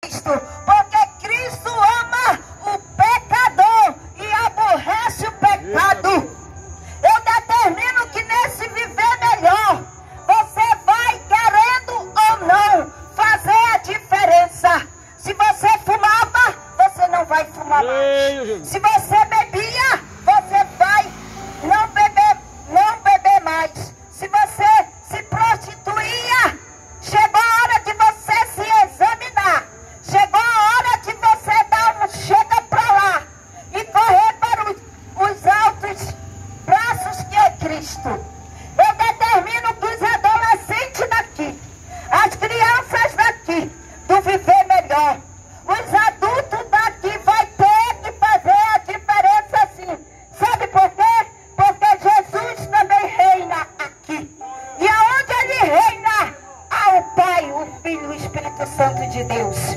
Cristo, porque Cristo ama o pecador e aborrece o pecado. Eu determino que nesse viver melhor, você vai, querendo ou não, fazer a diferença. Se você fumava, você não vai fumar mais. Se você bebia,